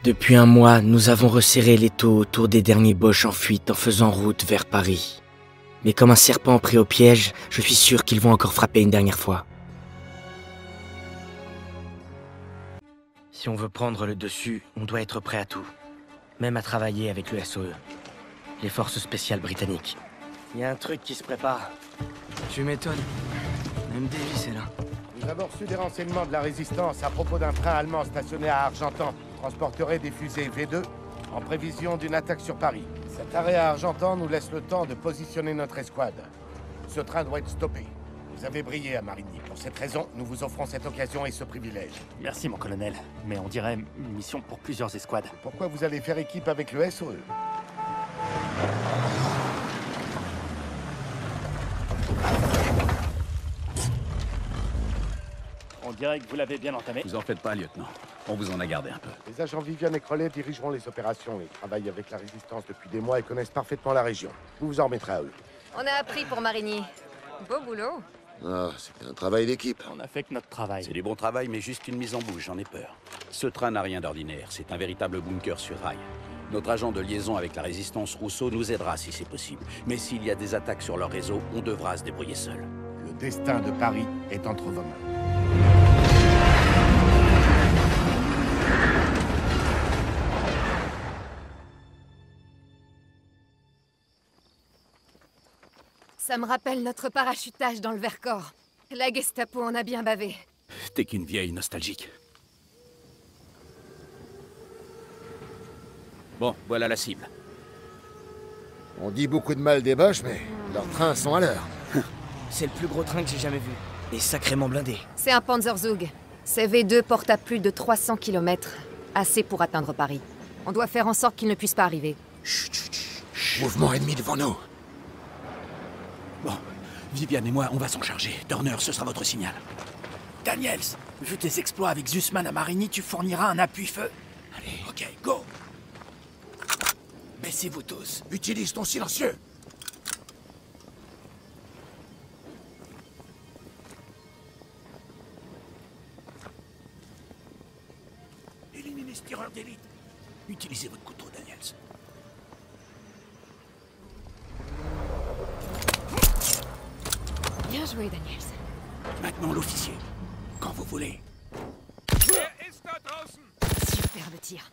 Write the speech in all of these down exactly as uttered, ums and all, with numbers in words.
Depuis un mois, nous avons resserré l'étau autour des derniers Boches en fuite en faisant route vers Paris. Mais comme un serpent pris au piège, je suis sûr qu'ils vont encore frapper une dernière fois. Si on veut prendre le dessus, on doit être prêt à tout. Même à travailler avec le S O E. Les forces spéciales britanniques. Il y a un truc qui se prépare. Tu m'étonnes. Même Davis est là. Nous avons reçu des renseignements de la Résistance à propos d'un train allemand stationné à Argentan. Transporterait des fusées V deux en prévision d'une attaque sur Paris. Cet arrêt à Argentan nous laisse le temps de positionner notre escouade. Ce train doit être stoppé. Vous avez brillé à Marigny. Pour cette raison, nous vous offrons cette occasion et ce privilège. Merci, mon colonel. Mais on dirait une mission pour plusieurs escouades. Pourquoi vous allez faire équipe avec le S O E? On dirait que vous l'avez bien entamé. Vous en faites pas, lieutenant. On vous en a gardé un peu. Les agents Vivian et Crowley dirigeront les opérations. Ils travaillent avec la Résistance depuis des mois et connaissent parfaitement la région. Vous vous en remettrez à eux. On a appris pour Marigny. Beau boulot. Ah, c'est un travail d'équipe. On a fait que notre travail. C'est du bon travail, mais juste une mise en bouche, j'en ai peur. Ce train n'a rien d'ordinaire. C'est un véritable bunker sur rail. Notre agent de liaison avec la Résistance, Rousseau, nous aidera si c'est possible. Mais s'il y a des attaques sur leur réseau, on devra se débrouiller seul. Le destin de Paris est entre vos mains. Ça me rappelle notre parachutage dans le Vercors. La Gestapo en a bien bavé. T'es qu'une vieille nostalgique. Bon, voilà la cible. On dit beaucoup de mal des Boches, mais leurs trains sont à l'heure. C'est le plus gros train que j'ai jamais vu. Et sacrément blindé. C'est un Panzerzug. Ces V deux portent à plus de trois cents kilomètres. Assez pour atteindre Paris. On doit faire en sorte qu'ils ne puissent pas arriver. Chut, chut, chut. Mouvement ennemi devant nous. Bon, Viviane et moi, on va s'en charger. Turner, ce sera votre signal. Daniels, vu tes exploits avec Zussman à Marigny, tu fourniras un appui-feu. Allez, Ok, go. Baissez-vous tous. Utilise ton silencieux. éliminez ce tireur d'élite. Utilisez votre couteau, Daniels. Bien joué, Daniels. Maintenant, l'officier. Quand vous voulez. Superbe tir.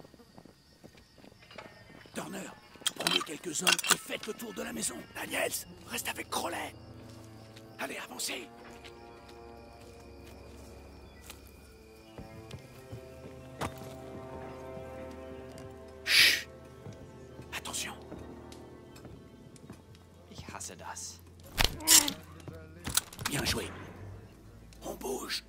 Turner, prenez quelques hommes et faites le tour de la maison. Daniels, reste avec Crowley. Allez, avancez. Chut. Attention. Ich hasse das. Bien joué. On bouge.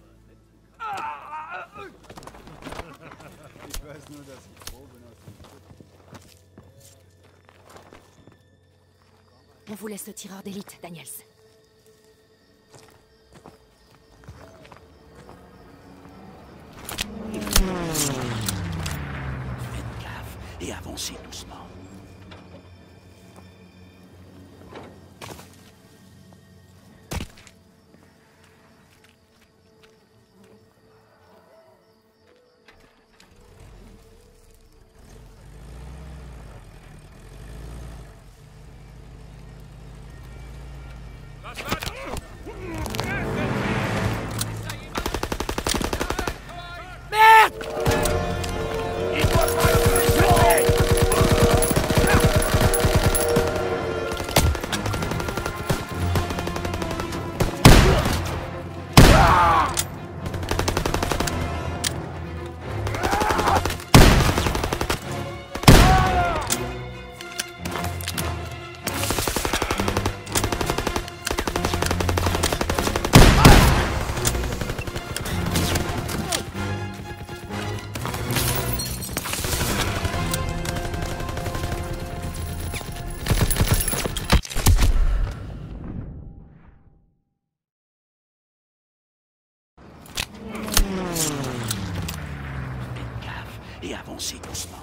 On vous laisse le tireur d'élite, Daniels. Faites gaffe et avancez doucement. Et avancez doucement.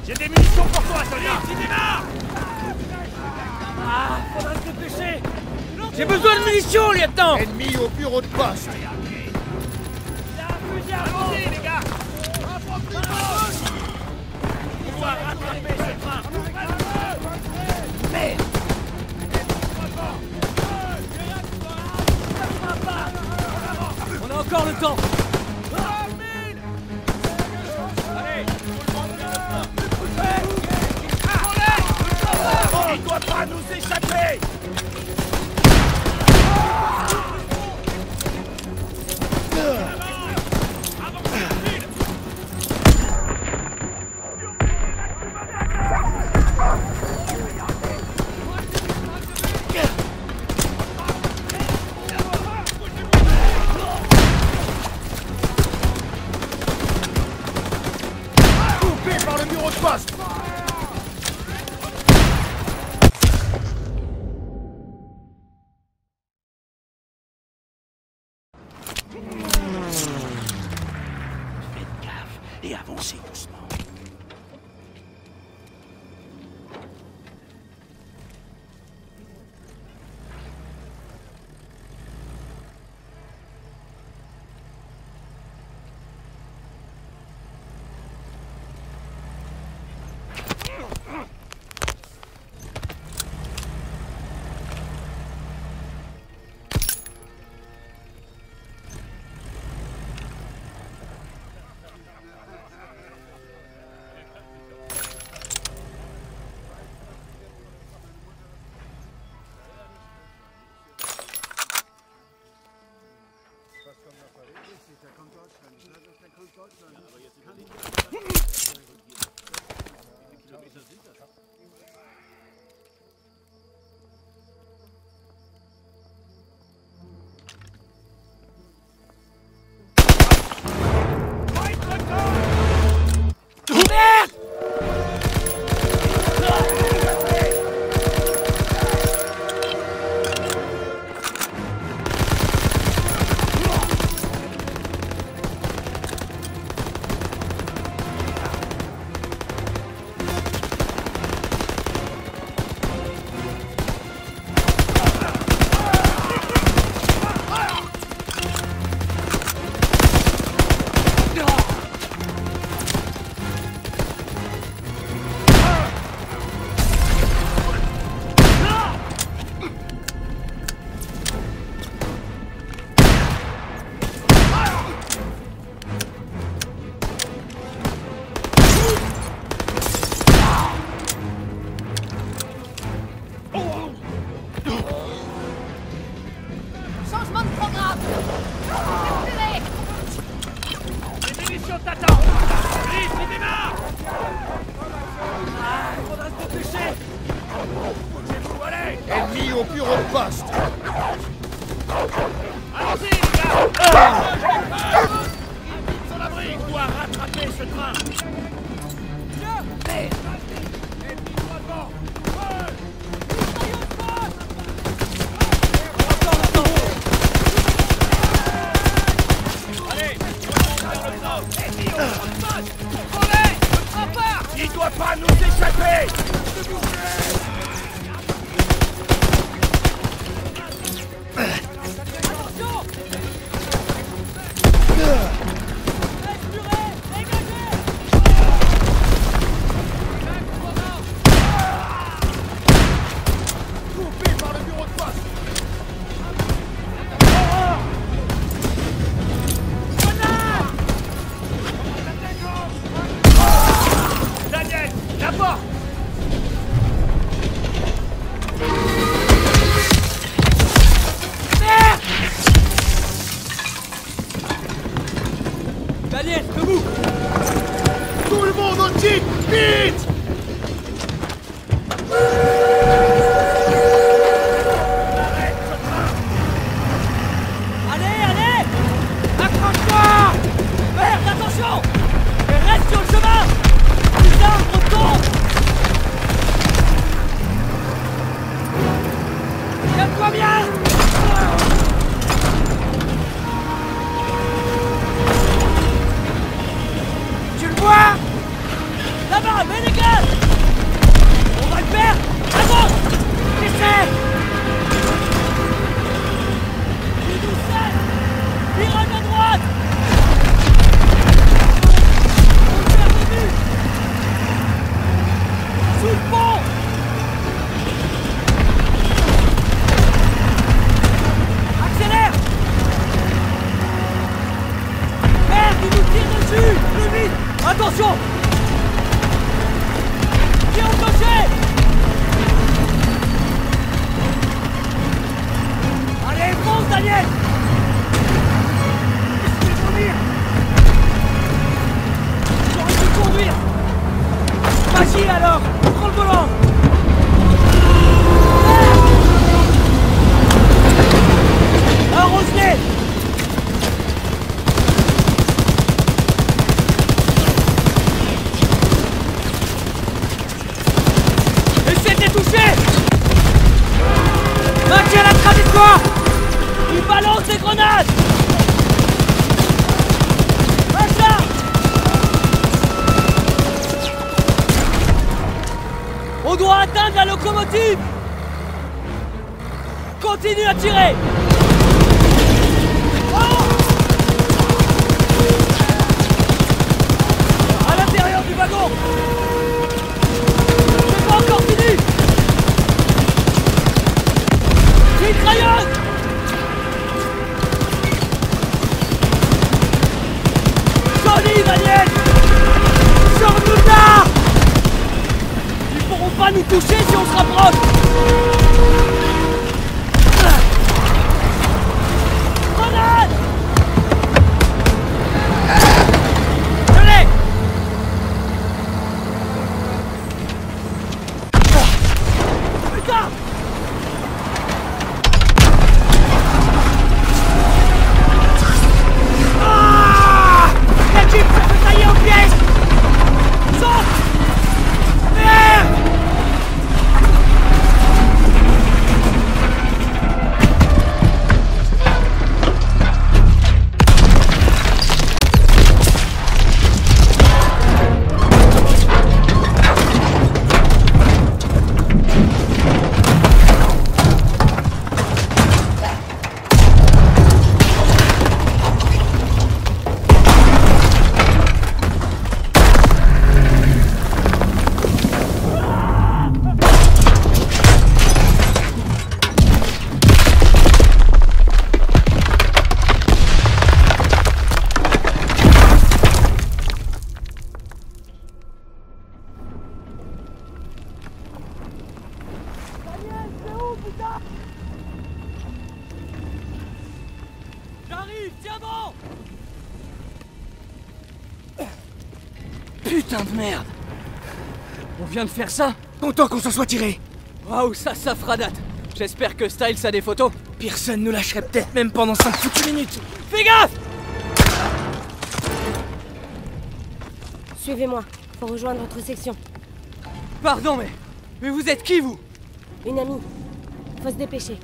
J'ai des munitions pour toi, soldat! Vite, démarre! Ah, faudra se dépêcher! J'ai besoin de munitions, lieutenant! Ennemi au bureau de poste. Il y a un fusil à allons-y, les gars! On doit rattraper ce train! Merde! On a encore le temps! Il doit pas nous échapper! Coupé par le bureau de poste. Faites gaffe et avancez doucement. Changement de programme. Reculez. Les munitions t'attendent! Vite, il démarre! Ah, il faudra se dépêcher! Bougez-vous, allez! Ennemi au bureau de poste. Allons-y, les gars! Vite sur l'abri! On doit rattraper ce train! Merde! Ennemi droit devant! Ouais! Allez! Vers le nord! Ennemi au bureau de poste! Prenez! Le train part! Il doit pas nous échapper! Daniel! Je vais vomir! J'aurais dû conduire! Vas-y alors! Prends le volant! Arrose-les! Essaie de les toucher! Maintiens la trajectoire! Il balance des grenades! Passe là! On doit atteindre la locomotive! Continue à tirer! À l'intérieur du wagon! C'est pas encore fini! Mitrailleuse! Joli, Daniel! Sors-nous de là! Ils pourront pas nous toucher si on se rapproche! Grenade! Allez! Putain! Ah! La jeep se fait tailler aux pièces! Saute! Merde! J'arrive, tiens bon! Putain de merde! On vient de faire ça? Content qu'on s'en soit tiré. Waouh, ça, ça fera date! J'espère que Styles a des photos. Personne nous lâcherait peut-être même pendant cinq foutues minutes. Fais gaffe! Suivez-moi, faut rejoindre votre section. Pardon, mais... Mais vous êtes qui, vous? Une amie. Faut se dépêcher.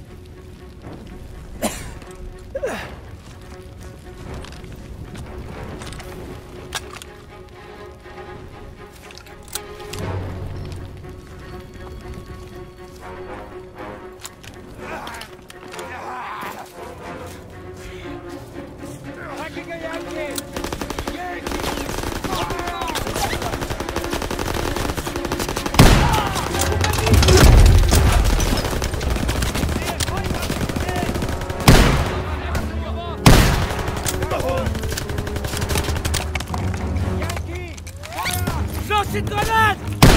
Lance une grenade!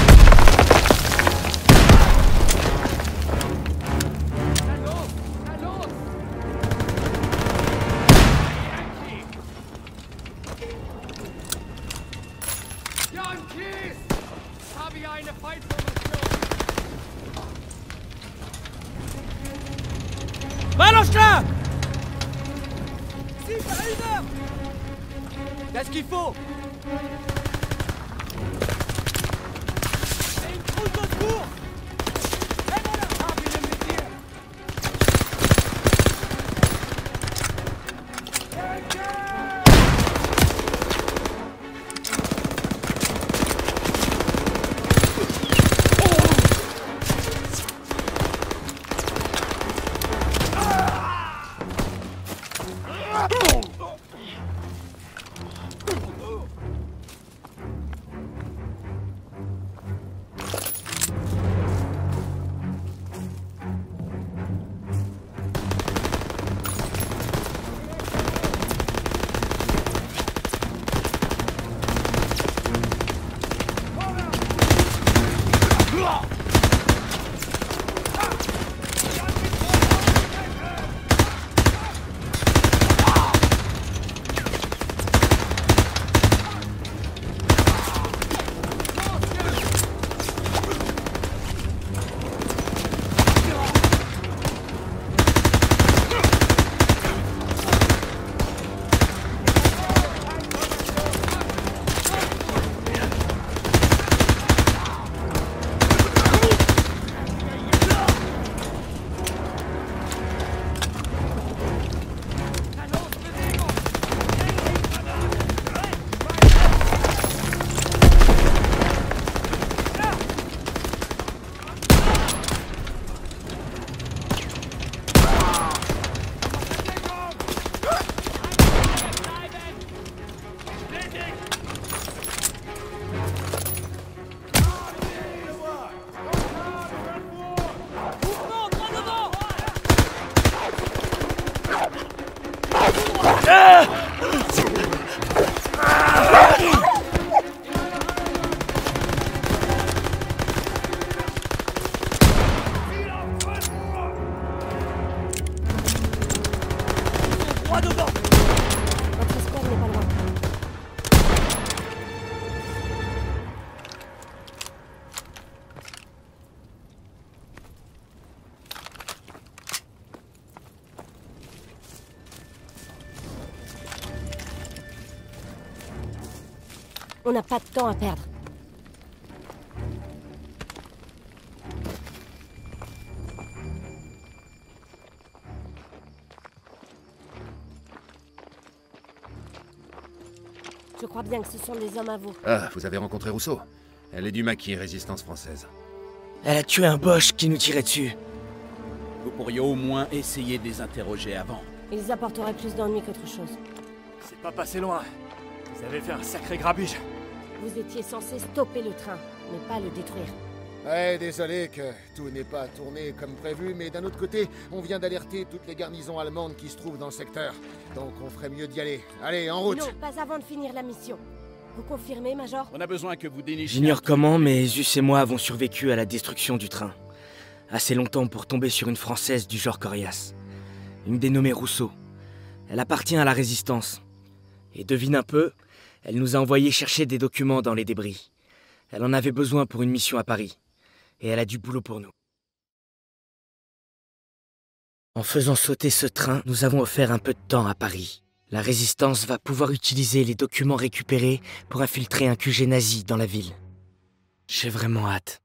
Balance-la! Si, t'as une heure! Qu'est-ce qu'il faut? C'est une trousse de secours! Et voilà! Ah, puis je me tire! Droit devant. Votre escouade n'est pas loin. On n'a pas de temps à perdre. Je crois bien que ce sont des hommes à vous. Ah, vous avez rencontré Rousseau? Elle est du maquis Résistance française. Elle a tué un Boche qui nous tirait dessus. Vous pourriez au moins essayer de les interroger avant. Ils apporteraient plus d'ennuis qu'autre chose. C'est pas passé loin. Vous avez fait un sacré grabuge. Vous étiez censé stopper le train, mais pas le détruire. Ouais, désolé que tout n'est pas tourné comme prévu, mais d'un autre côté, on vient d'alerter toutes les garnisons allemandes qui se trouvent dans le secteur. Donc on ferait mieux d'y aller. Allez, en route! Non, pas avant de finir la mission. Vous confirmez, Major? On a besoin que vous dénichiez... J'ignore comment, mais Zeus et moi avons survécu à la destruction du train. Assez longtemps pour tomber sur une Française du genre Corias. Une dénommée Rousseau. Elle appartient à la Résistance. Et devine un peu, elle nous a envoyé chercher des documents dans les débris. Elle en avait besoin pour une mission à Paris. Et elle a du boulot pour nous. En faisant sauter ce train, nous avons offert un peu de temps à Paris. La Résistance va pouvoir utiliser les documents récupérés pour infiltrer un Q G nazi dans la ville. J'ai vraiment hâte.